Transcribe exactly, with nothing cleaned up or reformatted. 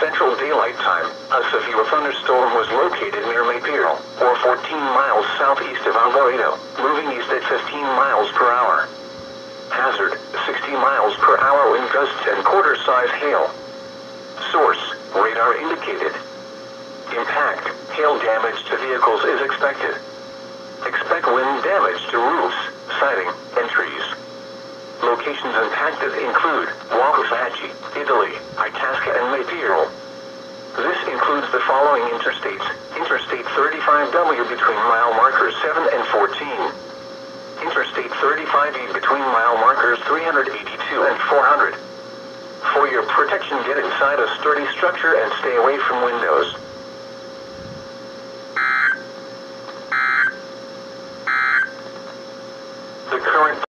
Central Daylight Time, a severe thunderstorm was located near Maypiro, or fourteen miles southeast of Alvarado, moving east at fifteen miles per hour. Hazard, sixty miles per hour wind gusts and quarter-size hail. Source, radar indicated. Impact, hail damage to vehicles is expected. Expect wind damage to roofs, siding, and trees. Locations impacted include Waukefachi, Italy, Itasca, and Maypiro. This includes the following interstates: Interstate thirty-five W between mile markers seven and fourteen. Interstate thirty-five E between mile markers three hundred eighty-two and four hundred. For your protection, get inside a sturdy structure and stay away from windows.